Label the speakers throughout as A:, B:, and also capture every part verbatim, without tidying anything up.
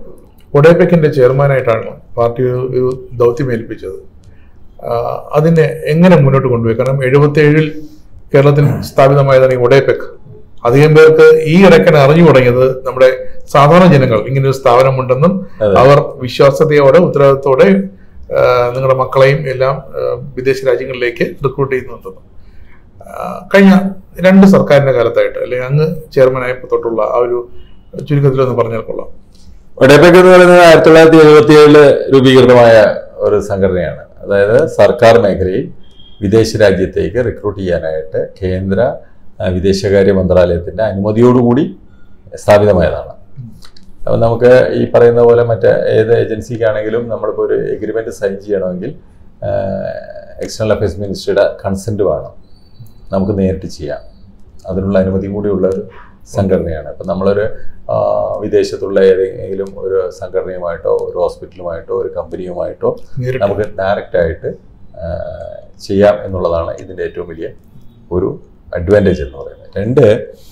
A: ഒഡേപെക്കിന്റെ ചെയർമാനായിട്ടാണ് party ഒരു ദൗത്യം ഏൽപ്പിച്ചത്. അതിനെ എങ്ങനെ മുന്നോട്ട് കൊണ്ടുപോയി? കാരണം എഴുപത്തി ഏഴിൽ കേരളത്തിൽ സ്ഥാപിതമായതാണ് ഈ ഒഡേപെക്. അധികം പേർക്ക് ഈ ഇടയ്ക്കാണ് അറിഞ്ഞു തുടങ്ങിയത് നമ്മുടെ സാധാരണ ജനങ്ങൾ ഇങ്ങനെ ഒരു സ്ഥാപനമുണ്ടെന്നും അവർ വിശ്വാസ്യതയോടെ ഉത്തരവാദിത്തോടെ നിങ്ങളുടെ മക്കളെയും എല്ലാം വിദേശ രാജ്യങ്ങളിലേക്ക് റിക്രൂട്ട് ചെയ്യുന്നുണ്ടെന്നും. കഴിഞ്ഞ രണ്ട് സർക്കാരിന്റെ കാലത്തായിട്ട് അല്ലെങ്കിൽ അങ്ങ് ചെയർമാനായപ്പോൾ തൊട്ടുള്ള ആ ഒരു ചുരുക്കത്തിലൊന്ന് പറഞ്ഞാൽ കൊള്ളാം.
B: ഒഡേപെക് എന്ന് പറയുന്നത് ആയിരത്തി തൊള്ളായിരത്തി എഴുപത്തി ഏഴില് രൂപീകൃതമായ ഒരു സംഘടനയാണ്. അതായത് സർക്കാർ മേഖലയിൽ വിദേശ രാജ്യത്തേക്ക് റിക്രൂട്ട് ചെയ്യാനായിട്ട് കേന്ദ്ര വിദേശകാര്യ മന്ത്രാലയത്തിന്റെ അനുമതിയോടുകൂടി സ്ഥാപിതമായതാണ്. അപ്പം നമുക്ക് ഈ പറയുന്ന പോലെ മറ്റേ ഏത് ഏജൻസിക്കാണെങ്കിലും നമ്മളിപ്പോൾ ഒരു എഗ്രിമെന്റ് സൈൻ ചെയ്യണമെങ്കിൽ എക്സ്റ്റേണൽ അഫയേഴ്സ് മിനിസ്ട്രിയുടെ കൺസെന്റ് വേണം, നമുക്ക് നേരിട്ട് ചെയ്യാം. അതിനുള്ള അനുമതി കൂടിയുള്ള ഒരു സംഘടനയാണ്. ഇപ്പം നമ്മളൊരു വിദേശത്തുള്ള ഏതെങ്കിലും ഒരു സംഘടനയുമായിട്ടോ ഒരു ഹോസ്പിറ്റലുമായിട്ടോ ഒരു കമ്പനിയുമായിട്ടോ നമുക്ക് ഡയറക്റ്റ് ആയിട്ട് ചെയ്യാം എന്നുള്ളതാണ് ഇതിൻ്റെ ഏറ്റവും വലിയ ഒരു അഡ്വാൻറ്റേജ് എന്ന് പറയുന്നത്. രണ്ട്,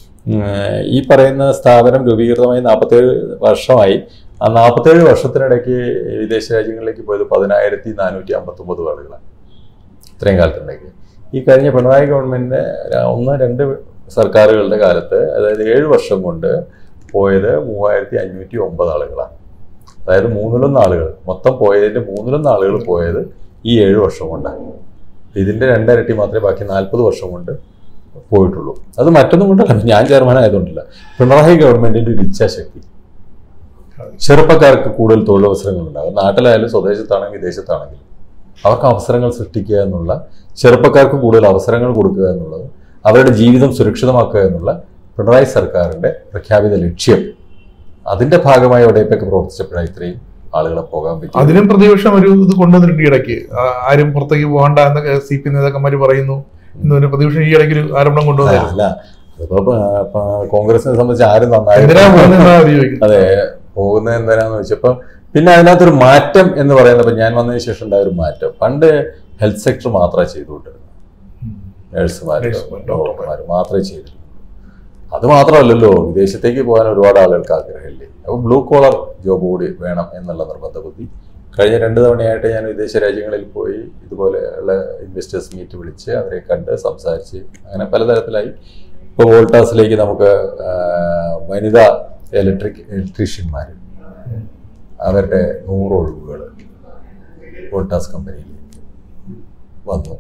B: ഈ പറയുന്ന സ്ഥാപനം രൂപീകൃതമായി നാൽപ്പത്തേഴ് വർഷമായി. ആ നാൽപ്പത്തേഴ് വർഷത്തിനിടയ്ക്ക് വിദേശ രാജ്യങ്ങളിലേക്ക് പോയത് പതിനായിരത്തി നാനൂറ്റി അമ്പത്തൊമ്പത് ആളുകളാണ് ഇത്രയും കാലത്തിനിടയ്ക്ക്. ഈ കഴിഞ്ഞ പിണറായി ഗവൺമെന്റിന്റെ ഒന്ന് രണ്ട് സർക്കാരുകളുടെ കാലത്ത്, അതായത് ഏഴ് വർഷം കൊണ്ട് പോയത് മൂവായിരത്തി അഞ്ഞൂറ്റി ഒമ്പത് ആളുകളാണ്. അതായത് മൂന്നിലൊന്ന് ആളുകൾ മൊത്തം പോയതിന്റെ മൂന്നിലൊന്ന് ആളുകൾ പോയത് ഈ ഏഴ് വർഷം കൊണ്ടാണ്. ഇതിന്റെ രണ്ടരട്ടി മാത്രമേ ബാക്കി നാൽപ്പത് വർഷം കൊണ്ട് പോയിട്ടുള്ളൂ. അത് മറ്റൊന്നും കൊണ്ടല്ല, ഞാൻ ചെയർമാനായതുകൊണ്ടല്ല, പിണറായി ഗവൺമെന്റിന്റെ ഒരു ഇച്ഛാശക്തി. ചെറുപ്പക്കാർക്ക് കൂടുതൽ തൊഴിലവസരങ്ങൾ ഉണ്ടാകും. നാട്ടിലായാലും സ്വദേശത്താണെങ്കിലും വിദേശത്താണെങ്കിലും അവർക്ക് അവസരങ്ങൾ സൃഷ്ടിക്കുക എന്നുള്ള, ചെറുപ്പക്കാർക്ക് കൂടുതൽ അവസരങ്ങൾ കൊടുക്കുക എന്നുള്ളത്, അവരുടെ ജീവിതം സുരക്ഷിതമാക്കുക എന്നുള്ള പിണറായി സർക്കാരിന്റെ പ്രഖ്യാപിത ലക്ഷ്യം. അതിന്റെ ഭാഗമായി ഒഡേപെക് പ്രവർത്തിച്ചപ്പോഴാണ് ഇത്രയും ആളുകളെ പോകാൻ പറ്റും.
A: അതിനും പ്രതിപക്ഷം ഒരു ഇത് കൊണ്ടുവന്നിട്ടുണ്ട് ഇടയ്ക്ക്. ആരും പുറത്തേക്ക് പോകണ്ട എന്നൊക്കെ സി പി നേതാക്കന്മാർ പറയുന്നു. ഇന്ന് പ്രതിപക്ഷം ഈ ഇടയ്ക്ക് ഒരു ആരോപണം കൊണ്ടുവന്നില്ല.
B: അല്ല, അതിപ്പോ കോൺഗ്രസിനെ സംബന്ധിച്ച് ആരും നന്നായി അതെ പോകുന്നത് എന്തിനാന്ന് വെച്ചപ്പം പിന്നെ അതിനകത്തൊരു മാറ്റം എന്ന് പറയുന്നത്, ഞാൻ വന്നതിന് ശേഷം ഉണ്ടായ ഒരു മാറ്റം. പണ്ട് ഹെൽത്ത് സെക്ടർ മാത്രമേ ചെയ്തുകൊണ്ടിരുന്നത്, നഴ്സുമാർ ഡോക്ടർമാർ മാത്രമേ ചെയ്തിരുന്നു. അത് മാത്രമല്ലല്ലോ, വിദേശത്തേക്ക് പോകാൻ ഒരുപാട് ആളുകൾക്ക് ആഗ്രഹമില്ലേ. അപ്പോൾ ബ്ലൂ കോളർ ജോബ് കൂടി വേണം എന്നുള്ള നിർബന്ധ ബുദ്ധി. കഴിഞ്ഞ രണ്ട് തവണയായിട്ട് ഞാൻ വിദേശ രാജ്യങ്ങളിൽ പോയി ഇതുപോലെയുള്ള ഇൻവെസ്റ്റേഴ്സ് മീറ്റ് വിളിച്ച് അവരെ കണ്ട് സംസാരിച്ച് അങ്ങനെ പലതരത്തിലായി. ഇപ്പോൾ വോൾട്ടാസിലേക്ക് നമുക്ക് വനിതാ ഇലക്ട്രിക് ഇലക്ട്രീഷ്യന്മാർ അവരുടെ നൂറ് ഒഴിവുകൾ വോൾട്ടാസ് കമ്പനിയിലേക്ക് വന്നു.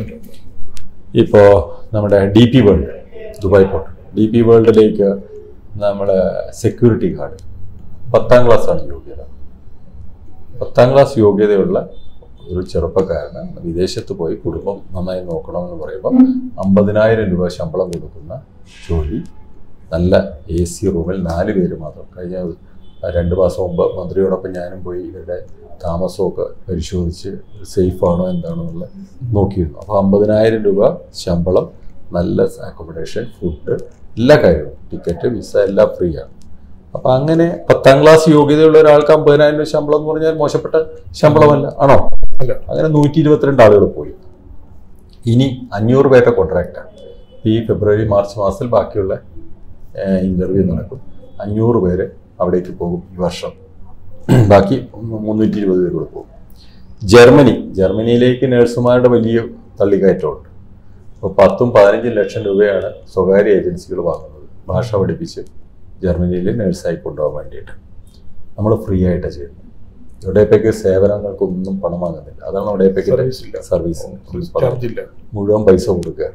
B: ഇപ്പോൾ നമ്മുടെ D P world Dubai port, D P വേൾഡിലേക്ക് നമ്മൾ സെക്യൂരിറ്റി ഗാർഡ് പത്താം ക്ലാസ്സാണ് യോഗ്യത. പത്താം ക്ലാസ് യോഗ്യതയുള്ള ഒരു ചെറുപ്പക്കാരന് വിദേശത്ത് പോയി കുടുംബം നന്നായി നോക്കണമെന്ന് പറയുമ്പോൾ അമ്പതിനായിരം രൂപ ശമ്പളം കൊടുക്കുന്ന ജോലി, നല്ല എ സി റൂമിൽ നാല് പേര് മാത്രം. കഴിഞ്ഞ രണ്ട് മാസം മുമ്പ് മന്ത്രിയോടൊപ്പം ഞാനും പോയി ഇവരുടെ താമസമൊക്കെ പരിശോധിച്ച് സേഫാണോ എന്താണോ എന്നുള്ള നോക്കിയിരുന്നു. അപ്പോൾ അമ്പതിനായിരം രൂപ ശമ്പളം, നല്ല അക്കോമഡേഷൻ, ഫുഡ്, എല്ലാ കാര്യവും, ടിക്കറ്റ്, വിസ എല്ലാം ഫ്രീ ആണ്. അപ്പം അങ്ങനെ പത്താം ക്ലാസ് യോഗ്യതയുള്ള ഒരാൾക്ക് അമ്പതിനായിരം രൂപ ശമ്പളം എന്ന് പറഞ്ഞാൽ മോശപ്പെട്ട ശമ്പളമല്ല, ആണോ? അല്ല. അങ്ങനെ നൂറ്റി ഇരുപത്തിരണ്ട് ആളുകൾ പോയി. ഇനി അഞ്ഞൂറ് പേരുടെ കോൺട്രാക്റ്റാണ്. ഈ ഫെബ്രുവരി മാർച്ച് മാസത്തിൽ ബാക്കിയുള്ള ഇന്റർവ്യൂ നടക്കും. അഞ്ഞൂറ് പേര് അവിടേക്ക് പോകും ഈ വർഷം. ബാക്കി മുന്നൂറ്റി ഇരുപത് പേര് കൂടെ പോകും. ജർമ്മനി ജർമ്മനിയിലേക്ക് നഴ്സുമാരുടെ വലിയ തള്ളിക്കയറ്റമുണ്ട്. അപ്പോൾ പത്തും പതിനഞ്ചും ലക്ഷം രൂപയാണ് സ്വകാര്യ ഏജൻസികൾ വാങ്ങുന്നത് ഭാഷ പഠിപ്പിച്ച് ജർമ്മനിയിൽ നഴ്സായി കൊണ്ടുപോകാൻ വേണ്ടിയിട്ട്. നമ്മൾ ഫ്രീ ആയിട്ടാണ് ചെയ്യുന്നത്. ഒഡേപെക് സേവനങ്ങൾക്കൊന്നും പണം വാങ്ങുന്നില്ല. അതാണ് ഒഡേപെക്കിന്റെ സർവീസ്. മുഴുവൻ പൈസ കൊടുക്കുക.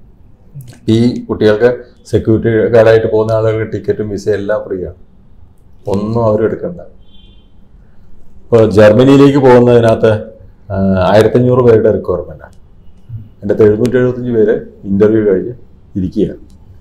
B: ഈ കുട്ടികൾക്ക് സെക്യൂരിറ്റി ഗാർഡായിട്ട് പോകുന്ന ആളുകൾക്ക് ടിക്കറ്റും വിസയും എല്ലാം ഫ്രീ ആണ്, ഒന്നും അവരും എടുക്കണ്ട. ഇപ്പോൾ ജർമ്മനിയിലേക്ക് പോകുന്നതിനകത്ത് ആയിരത്തഞ്ഞൂറ് പേരുടെ റിക്വയർമെൻറ്റാണ്. എൻ്റെ എഴുന്നൂറ്റി എഴുപത്തഞ്ച് പേര് ഇൻ്റർവ്യൂ കഴിഞ്ഞ് ഇരിക്കുകയാണ്.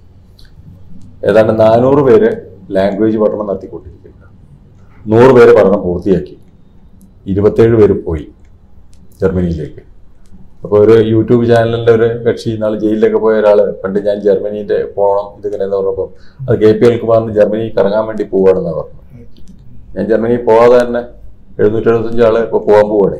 B: ഏതാണ്ട് നാനൂറ് പേര് ലാംഗ്വേജ് പഠനം നടത്തിക്കൊണ്ടിരിക്കുക. നൂറ് പേര് പഠനം പൂർത്തിയാക്കി. ഇരുപത്തേഴ് പേര് പോയി ജർമ്മനിയിലേക്ക്. അപ്പോൾ ഒരു യൂട്യൂബ് ചാനലിൻ്റെ ഒരു കക്ഷി നാൾ ജയിലിലൊക്കെ പോയ ഒരാൾ, പണ്ട് ഞാൻ ജർമ്മനിൻ്റെ പോകണം ഇതിങ്ങനെ എന്ന് പറഞ്ഞപ്പോൾ അത് കെ പി എൽകുമാറിന് ജർമ്മനി കറങ്ങാൻ വേണ്ടി പോവുകയാണെന്നാണ് പറഞ്ഞു. ഞാൻ ജർമ്മനി പോകാതെ തന്നെ എഴുന്നൂറ്റി എഴുപത്തഞ്ച് ആൾ ഇപ്പോൾ പോകാൻ പോവുകയാണ്.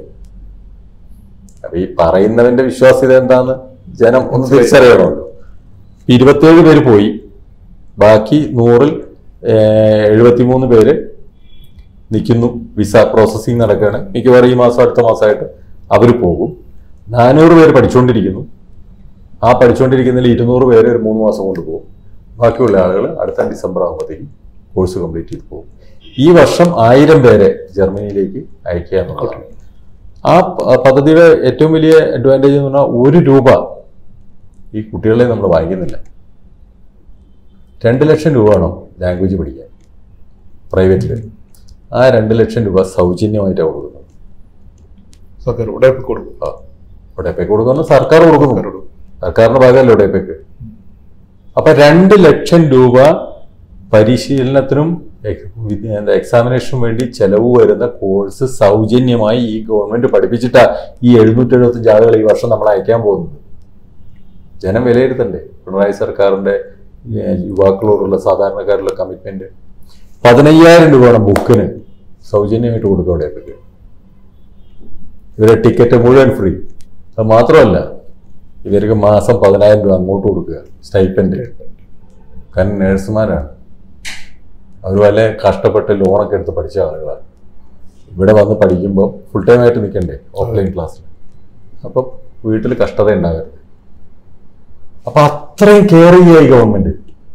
B: അപ്പം ഈ പറയുന്നതിൻ്റെ വിശ്വാസ്യത എന്താണെന്ന് ജനം ഒന്ന് തിരിച്ചറിയണമല്ലോ. ഇരുപത്തേഴ് പേര് പോയി, ബാക്കി നൂറിൽ എഴുപത്തി മൂന്ന് പേര് നിൽക്കുന്നു, വിസ പ്രോസസ്സിങ് നടക്കുകയാണ്. മിക്കവാറും ഈ മാസം അടുത്ത മാസമായിട്ട് അവർ പോകും. നാനൂറ് പേര് പഠിച്ചുകൊണ്ടിരിക്കുന്നു. ആ പഠിച്ചുകൊണ്ടിരിക്കുന്നതിൽ ഇരുന്നൂറ് പേര് ഒരു മൂന്ന് മാസം കൊണ്ട് പോകും. ബാക്കിയുള്ള ആളുകൾ അടുത്ത ഡിസംബർ ആകുമ്പോഴത്തേക്കും കോഴ്സ് കംപ്ലീറ്റ് ചെയ്ത് പോകും. ഈ വർഷം ആയിരം പേരെ ജർമ്മനിയിലേക്ക് അയക്കുക എന്നുള്ളതാണ്. ആ പദ്ധതിയുടെ ഏറ്റവും വലിയ അഡ്വാൻറ്റേജ് എന്ന് പറഞ്ഞാൽ ഒരു രൂപ ഈ കുട്ടികളെ നമ്മൾ വാങ്ങിക്കുന്നില്ല. രണ്ട് ലക്ഷം രൂപ വേണം ലാംഗ്വേജ് പഠിക്കാൻ പ്രൈവറ്റിൽ. ആ രണ്ട് ലക്ഷം രൂപ സൗജന്യമായിട്ടാണ് കൊടുക്കുന്നത്.
A: സർക്കാർ ഉടേപ്പയ്ക്ക് കൊടുക്കും.
B: ആ ഉടേപ്പയ്ക്ക് കൊടുക്കുന്ന സർക്കാർ കൊടുക്കുന്നു. സർക്കാരിന്റെ ഭാഗമല്ല ഉടേപ്പയ്ക്ക്. അപ്പൊ രണ്ട് ലക്ഷം രൂപ പരിശീലനത്തിനും എക്സാമിനേഷനും വേണ്ടി ചെലവ് വരുന്ന കോഴ്സ് സൗജന്യമായി ഈ ഗവൺമെന്റ് പഠിപ്പിച്ചിട്ടാ ഈ എഴുന്നൂറ്റി എഴുപത്തഞ്ച് ആളുകൾ ഈ വർഷം നമ്മൾ അയക്കാൻ പോകുന്നത്. ജനം വിലയിരുത്തണ്ടേ പിണറായി സർക്കാരിന്റെ യുവാക്കളോടുള്ള സാധാരണക്കാരുള്ള കമ്മിറ്റ്മെന്റ്. പതിനയ്യായിരം രൂപയാണ് ബുക്കിന് സൗജന്യമായിട്ട് കൊടുക്കുക ഉടേപ്പയ്ക്ക്. ഇവരെ ടിക്കറ്റ് മുഴുവൻ ഫ്രീ. അത് മാത്രമല്ല ഇവർക്ക് മാസം പതിനായിരം രൂപ അങ്ങോട്ട് കൊടുക്കുക സ്റ്റൈപ്പൻഡ്. കാരണം നേഴ്സുമാരാണ്, അവർ വല്ല കഷ്ടപ്പെട്ട് ലോണൊക്കെ എടുത്ത് പഠിച്ച ആളുകളാണ്. ഇവിടെ വന്ന് പഠിക്കുമ്പോൾ ഫുൾ ടൈം ആയിട്ട് നിൽക്കണ്ടേ ഓഫ്ലൈൻ ക്ലാസ്സിൽ. അപ്പം വീട്ടിൽ കഷ്ടത ഉണ്ടാകരുത്. അപ്പൊ അത്രയും കെയർ ചെയ്യുക ഈ ഗവൺമെന്റ്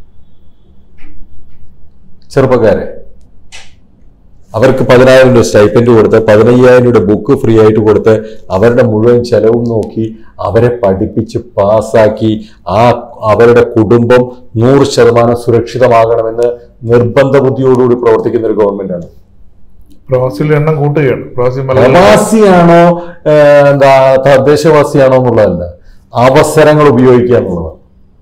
B: ചെറുപ്പക്കാരെ. അവർക്ക് പതിനായിരം രൂപ സ്റ്റൈപ്പൻഡ് കൊടുത്ത് പതിനയ്യായിരം രൂപ ബുക്ക് ഫ്രീ ആയിട്ട് കൊടുത്ത് അവരുടെ മുഴുവൻ ചെലവും നോക്കി അവരെ പഠിപ്പിച്ച് പാസ്സാക്കി ആ അവരുടെ കുടുംബം നൂറ് ശതമാനം സുരക്ഷിതമാകണമെന്ന് നിർബന്ധ ബുദ്ധിയോടുകൂടി പ്രവർത്തിക്കുന്ന ഒരു ഗവൺമെന്റാണ്.
A: പ്രവാസികളുടെ എണ്ണം കൂട്ടുകയാണ്.
B: പ്രവാസിയാണോ എന്താ തദ്ദേശവാസിയാണോ എന്നുള്ളതല്ല, അവസരങ്ങൾ ഉപയോഗിക്കുക എന്നുള്ളതാണ്.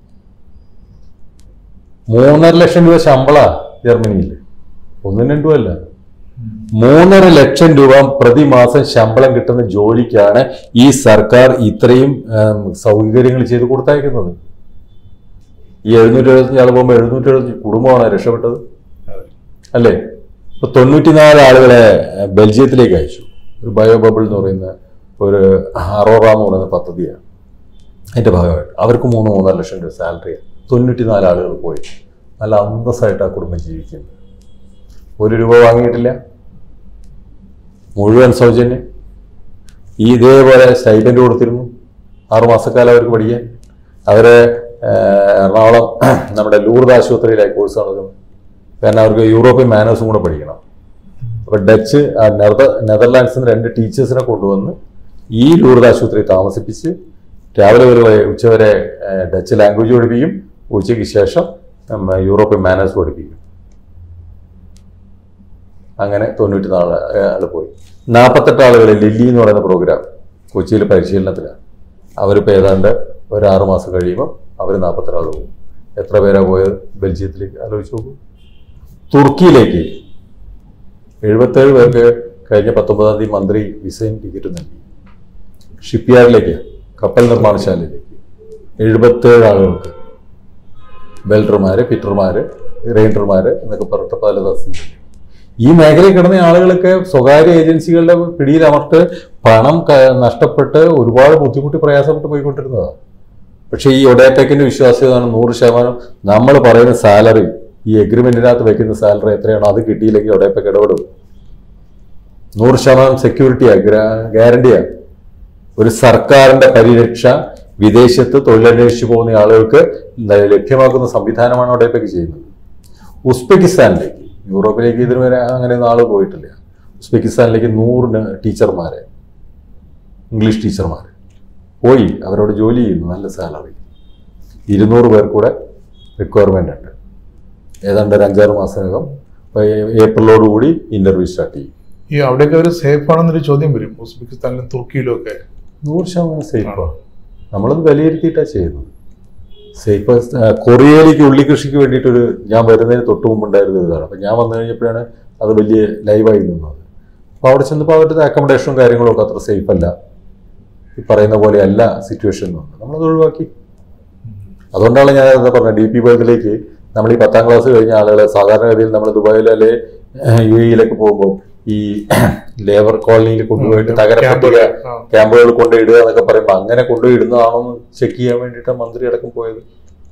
B: മൂന്നര ലക്ഷം രൂപ ശമ്പള ജർമ്മനിയിൽ, ഒന്നും രണ്ടും അല്ല, മൂന്നര ലക്ഷം രൂപ പ്രതിമാസം ശമ്പളം കിട്ടുന്ന ജോലിക്കാണ് ഈ സർക്കാർ ഇത്രയും സൗകര്യങ്ങൾ ചെയ്ത് കൊടുത്തയക്കുന്നത്. ഈ എഴുന്നൂറ്റി എഴുപത്തഞ്ച് ആൾ പോകുമ്പോൾ എഴുന്നൂറ്റി എഴുപത്തഞ്ച് കുടുംബമാണ് രക്ഷപ്പെട്ടത് അല്ലേ? ഇപ്പൊ തൊണ്ണൂറ്റിനാല് ആളുകളെ ബെൽജിയത്തിലേക്ക് അയച്ചു. ഒരു ബയോ ബബിൾ എന്ന് പറയുന്ന ഒരു അറോറ എന്ന് പറയുന്ന പദ്ധതിയാണ്. അതിന്റെ ഭാഗമായിട്ട് അവർക്ക് മൂന്ന് മൂന്നര ലക്ഷം രൂപ സാലറിയാണ്. തൊണ്ണൂറ്റിനാല് ആളുകൾ പോയി നല്ല അന്തസ്സായിട്ട് ആ കുടുംബം ജീവിക്കുന്നത്. ഒരു രൂപ വാങ്ങിയിട്ടില്ല, മുഴുവൻ സൗജന്യം. ഈ ഇതേപോലെ സ്റ്റൈപ്പൻഡ് കൊടുത്തിരുന്നു ആറുമാസക്കാലം അവർക്ക് പഠിക്കാൻ. അവരെ എറണാകുളം നമ്മുടെ ലൂർദ് ആശുപത്രിയിലായി കോഴ്സ് നടക്കുന്നത്. കാരണം അവർക്ക് യൂറോപ്യൻ മാനേഴ്സും കൂടെ പഠിക്കണം. അപ്പൊ ഡച്ച് നെതർലാൻഡ്സിൽ നിന്ന് രണ്ട് ടീച്ചേഴ്സിനെ കൊണ്ടുവന്ന് ഈ ലൂർദ് ആശുപത്രി താമസിപ്പിച്ച് രാവിലെ വരെ ഉച്ചവരെ ഡച്ച് ലാംഗ്വേജ് പഠിപ്പിക്കും, ഉച്ചയ്ക്ക് ശേഷം യൂറോപ്യൻ മാനേഴ്സ് പഠിപ്പിക്കും. അങ്ങനെ തൊണ്ണൂറ്റി നാല് ആള് പോയി. നാൽപ്പത്തെട്ട് ആളുകൾ ലില്ലി എന്ന് പറയുന്ന പ്രോഗ്രാം കൊച്ചിയിൽ പരിശീലനത്തിലാണ്. അവരിപ്പോൾ ഏതാണ്ട് ഒരു ആറു മാസം കഴിയുമ്പോൾ അവർ നാൽപ്പത്തെട്ട് ആൾ പോകും. എത്ര പേരാ പോയത് ബെൽജിയത്തിലേക്ക് ആലോചിച്ച് നോക്കും. തുർക്കിയിലേക്ക് എഴുപത്തേഴ് പേർക്ക് കഴിഞ്ഞ പത്തൊമ്പതാം തീയതി മന്ത്രി വിസയും ടിക്കറ്റും നൽകി. ഷിപ്പ്യാർഡിലേക്ക് കപ്പൽ നിർമ്മാണശാലയിലേക്ക് എഴുപത്തേഴ് ആളുകൾക്ക് ബെൽഡർമാര്, ഫിറ്റർമാര്, ഗ്രൈൻഡർമാര് എന്നൊക്കെ പറഞ്ഞിട്ട് പല തസ്തിക. ഈ മേഖലയിൽ കിടന്ന ആളുകളൊക്കെ സ്വകാര്യ ഏജൻസികളുടെ പിടിയിൽ അമർത്ത് പണം നഷ്ടപ്പെട്ട് ഒരുപാട് ബുദ്ധിമുട്ടി പ്രയാസപ്പെട്ട് പോയിക്കൊണ്ടിരുന്നതാണ്. പക്ഷേ ഈ ഒഡേപെക്കിന്റെ വിശ്വാസ്യതാണ് നൂറ് ശതമാനം. നമ്മൾ പറയുന്ന സാലറി, ഈ എഗ്രിമെന്റിനകത്ത് വെക്കുന്ന സാലറി എത്രയാണോ അത് കിട്ടിയില്ലെങ്കിൽ ഒഡേപെക്ക് ഇടപെടും. നൂറ് ശതമാനം സെക്യൂരിറ്റിയാ, ഗ്യാരണ്ടിയാ. ഒരു സർക്കാരിന്റെ പരിരക്ഷ വിദേശത്ത് തൊഴിലന്വേഷിച്ച് പോകുന്ന ആളുകൾക്ക് ലഭ്യമാക്കുന്ന സംവിധാനമാണ് ഒഡേപെക്ക് ചെയ്യുന്നത്. ഉസ്ബെക്കിസ്ഥാനിലേക്ക്, യൂറോപ്പിലേക്ക് ഇതിന് വരെ അങ്ങനെയൊന്നും ആൾ പോയിട്ടില്ല. ഉസ്ബെക്കിസ്ഥാനിലേക്ക് നൂറ് ടീച്ചർമാരെ, ഇംഗ്ലീഷ് ടീച്ചർമാർ പോയി അവരോട് ജോലി ചെയ്യുന്നു. നല്ല സാലറി. ഇരുന്നൂറ് പേർ കൂടെ റിക്വയർമെന്റ് ഉണ്ട്. ഏതാണ്ട് ഒരു അഞ്ചാറ് മാസത്തിനകം ഏപ്രിലോടുകൂടി ഇന്റർവ്യൂ സ്റ്റാർട്ട് ചെയ്യും.
A: ഈ അവിടെയൊക്കെ ഒരു സേഫ് ആണെന്നൊരു ചോദ്യം വരും. ഉസ്ബെക്കിസ്ഥാനിലും തുർക്കിയിലും ഒക്കെ
B: നൂറ് ശതമാനം സേഫാണ്. നമ്മളത് വിലയിരുത്തിയിട്ടാണ് ചെയ്യുന്നത്. സേഫ്. കൊറിയയിലേക്ക് ഉള്ളി കൃഷിക്ക് വേണ്ടിയിട്ടൊരു ഞാൻ വരുന്നതിന് തൊട്ട് മുമ്പുണ്ടായിരുന്ന ഇതാണ്. അപ്പം ഞാൻ വന്നു കഴിഞ്ഞപ്പോഴാണ് അത് വലിയ ലൈവായി നിന്നത്. അപ്പോൾ അവിടെ ചെന്നപ്പോൾ അവരുടെ അക്കോമഡേഷനും കാര്യങ്ങളും ഒക്കെ അത്ര സേഫ് അല്ല. ഈ പറയുന്ന പോലെ അല്ല സിറ്റുവേഷൻ എന്നുണ്ട്. നമ്മളത് ഒഴിവാക്കി. അതുകൊണ്ടാണ് ഞാൻ എന്താ പറഞ്ഞത്, ഡി പി വേൾഡിലേക്ക് നമ്മൾ ഈ പത്താം ക്ലാസ് കഴിഞ്ഞ ആളുകളെ സാധാരണഗതിയിൽ നമ്മൾ ദുബായിൽ അല്ലെ യു എയിലേക്ക് പോകുമ്പോൾ ഈ ലേബർ കോളനിയിൽ കൊണ്ടുപോയിട്ട് തകരപ്പറ്റിക ക്യാമ്പുകൾ കൊണ്ടുപോയിടുക എന്നൊക്കെ പറയുമ്പോൾ അങ്ങനെ കൊണ്ടുപോയി ഇടുന്നതാണോ എന്ന് ചെക്ക് ചെയ്യാൻ വേണ്ടിയിട്ടാണ് മന്ത്രി അടക്കം പോയത്.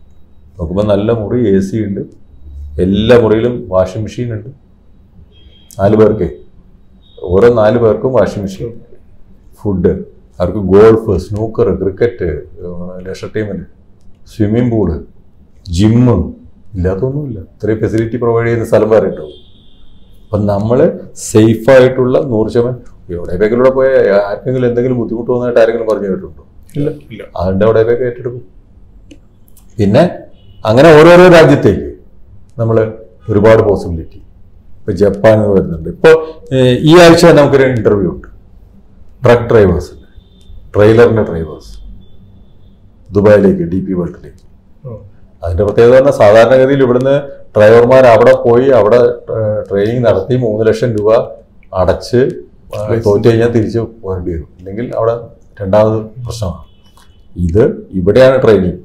B: നോക്കുമ്പോൾ നല്ല മുറി, എ സി ഉണ്ട്, എല്ലാ മുറിയിലും വാഷിംഗ് മെഷീൻ ഉണ്ട്, നാല് പേർക്ക് ഓരോ നാല് പേർക്കും വാഷിംഗ് മെഷീൻ, ഫുഡ്, അവർക്ക് ഗോൾഫ്, സ്നൂക്കർ, ക്രിക്കറ്റ്, ലെഷർ ടൈമിന്, സ്വിമ്മിംഗ് പൂള്, ജിമ്മ്, ഇല്ലാത്തൊന്നുമില്ല. ഇത്രയും ഫെസിലിറ്റി പ്രൊവൈഡ് ചെയ്യുന്ന സ്ഥലം വേറെ ഉണ്ടാവും. അപ്പം നമ്മൾ സേഫായിട്ടുള്ള നൂറ് ശതമാനം എവിടെയൊക്കെ പോയ ആർക്കെങ്കിലും എന്തെങ്കിലും ബുദ്ധിമുട്ട് വന്നതായിട്ട് ആരെങ്കിലും പറഞ്ഞു കേട്ടിട്ടുണ്ടോ? ഇല്ല ഇല്ല അതിൻ്റെ അവിടെയൊക്കെ ഏറ്റെടുക്കും. പിന്നെ അങ്ങനെ ഓരോരോ രാജ്യത്തേക്ക് നമ്മൾ ഒരുപാട് പോസിബിലിറ്റി. ഇപ്പോൾ ജപ്പാൻ വരുന്നുണ്ട്. ഇപ്പോൾ ഈ ആഴ്ച നമുക്കൊരു ഇൻ്റർവ്യൂ ഉണ്ട് ട്രക്ക് ഡ്രൈവേഴ്സിൻ്റെ, ട്രെയിലറിൻ്റെ ഡ്രൈവേഴ്സ് ദുബായിലേക്ക്, ഡി പി വേൾഡിലേക്ക്. അതിൻ്റെ പ്രത്യേകത പറഞ്ഞാൽ സാധാരണഗതിയിൽ ഇവിടുന്ന് ഡ്രൈവർമാർ അവിടെ പോയി അവിടെ ട്രെയിനിങ് നടത്തി മൂന്ന് ലക്ഷം രൂപ അടച്ച് തോറ്റു കഴിഞ്ഞാൽ തിരിച്ച് പോരേണ്ടി വരും. അല്ലെങ്കിൽ അവിടെ രണ്ടാമത് പ്രശ്നമാണ്. ഇത് ഇവിടെയാണ് ട്രെയിനിങ്,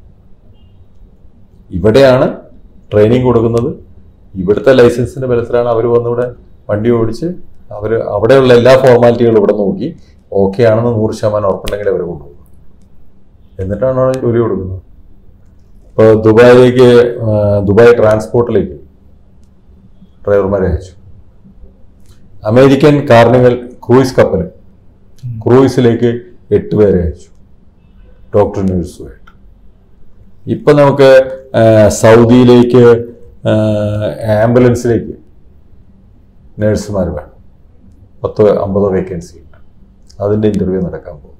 B: ഇവിടെയാണ് ട്രെയിനിങ് കൊടുക്കുന്നത്. ഇവിടുത്തെ ലൈസൻസിൻ്റെ ബലത്തിലാണ് അവർ വന്നിവിടെ വണ്ടി ഓടിച്ച് അവർ അവിടെയുള്ള എല്ലാ ഫോർമാലിറ്റികളും ഇവിടെ നോക്കി ഓക്കെ ആണെന്ന് നൂറ് ശതമാനം ഉറപ്പുണ്ടെങ്കിൽ അവർ കൊണ്ടുപോകും. എന്നിട്ടാണ് അവിടെ ജോലി കൊടുക്കുന്നത്. ഇപ്പോൾ ദുബായിലേക്ക്, ദുബായ് ട്രാൻസ്പോർട്ടിലേക്ക് ഡ്രൈവർമാരെ അയച്ചു. അമേരിക്കൻ കാർണിവൽ ക്രൂയിസ് കപ്പൽ ക്രൂയിസിലേക്ക് എട്ട് പേരെ അയച്ചു, ഡോക്ടർ നഴ്സുമായിട്ട്. ഇപ്പം നമുക്ക് സൗദിയിലേക്ക് ആംബുലൻസിലേക്ക് നേഴ്സുമാർ വേണം. പത്തോ അമ്പതോ വേക്കൻസി ഉണ്ട്. അതിൻ്റെ ഇൻ്റർവ്യൂ നടക്കാൻ പോകും.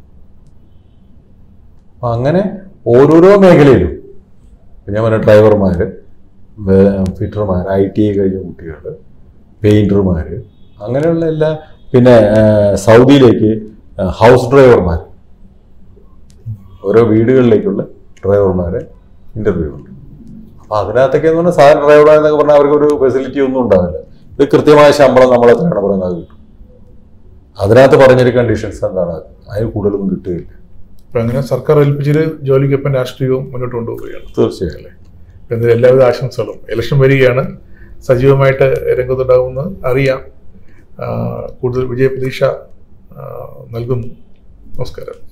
B: അപ്പം അങ്ങനെ ഓരോരോ മേഖലയിലും ഞാൻ പറഞ്ഞ ഡ്രൈവർമാർ, ഫിറ്റർമാർ, ഐ ടി ഐ കഴിഞ്ഞ കുട്ടികൾ, പെയിൻറ്റർമാർ, അങ്ങനെയുള്ള എല്ലാ, പിന്നെ സൗദിയിലേക്ക് ഹൗസ് ഡ്രൈവർമാർ, ഓരോ വീടുകളിലേക്കുള്ള ഡ്രൈവർമാരെ ഇൻ്റർവ്യൂ ഉണ്ട്. അപ്പോൾ അതിനകത്തൊക്കെ എന്ന് പറഞ്ഞാൽ സാധാരണ ഡ്രൈവർമാരെന്നൊക്കെ പറഞ്ഞാൽ അവർക്കൊരു ഫെസിലിറ്റി ഒന്നും ഉണ്ടാവില്ല. ഇത് കൃത്യമായ ശമ്പളം നമ്മൾ എത്രയാണ് പറയുന്നത് കിട്ടും. അതിനകത്ത് പറഞ്ഞൊരു കണ്ടീഷൻസ് എന്താണ്, അതിന് കൂടുതലൊന്നും കിട്ടുകയില്ല.
A: അപ്പം അങ്ങനെ സർക്കാർ ഏൽപ്പിച്ചൊരു ജോലിക്കൊപ്പം രാഷ്ട്രീയവും മുന്നോട്ട് കൊണ്ടുപോവുകയാണ്.
B: തീർച്ചയായും അല്ലേ.
A: എന്നാൽ എല്ലാവിധ ആശംസകളും. ഇലക്ഷൻ വരികയാണ്, സജീവമായിട്ട് രംഗത്തുണ്ടാകുമെന്ന് അറിയാം. കൂടുതൽ വിജയപ്രതീക്ഷ നൽകുന്നു. നമസ്കാരം.